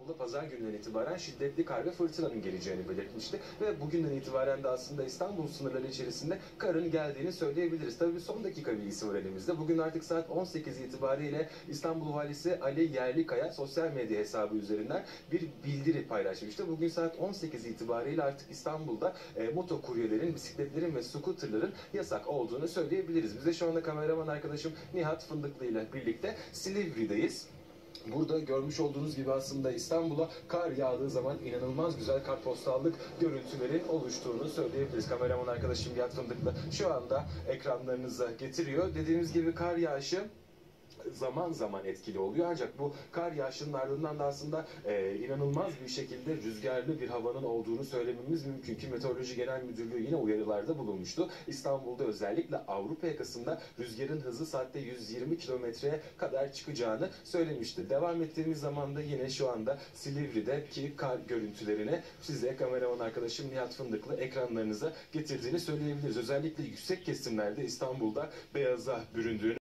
İstanbul'da pazar gününden itibaren şiddetli kar ve fırtınanın geleceğini belirtmişti. Ve bugünden itibaren de aslında İstanbul sınırları içerisinde karın geldiğini söyleyebiliriz. Tabii son dakika bilgisi var elimizde. Bugün artık saat 18 itibariyle İstanbul Valisi Ali Yerlikaya sosyal medya hesabı üzerinden bir bildiri paylaşmıştı. Bugün saat 18 itibariyle artık İstanbul'da motokuryelerin, bisikletlerin ve scooterların yasak olduğunu söyleyebiliriz. Biz de şu anda kameraman arkadaşım Nihat Fındıklı ile birlikte Silivri'deyiz. Burada görmüş olduğunuz gibi aslında İstanbul'a kar yağdığı zaman inanılmaz güzel kartpostallık görüntülerin oluştuğunu söyleyebiliriz. Kameraman arkadaşım Nihat Fındıklı şu anda ekranlarınıza getiriyor. Dediğimiz gibi kar yağışı zaman zaman etkili oluyor. Ancak bu kar yağışının ardından da aslında inanılmaz bir şekilde rüzgarlı bir havanın olduğunu söylememiz mümkün ki Meteoroloji Genel Müdürlüğü yine uyarılarda bulunmuştu. İstanbul'da özellikle Avrupa yakasında rüzgarın hızı saatte 120 kilometreye kadar çıkacağını söylemişti. Devam ettiğimiz zaman da yine şu anda Silivri'deki kar görüntülerini size kameraman arkadaşım Nihat Fındıklı ekranlarınıza getirdiğini söyleyebiliriz. Özellikle yüksek kesimlerde İstanbul'da beyaza büründüğünü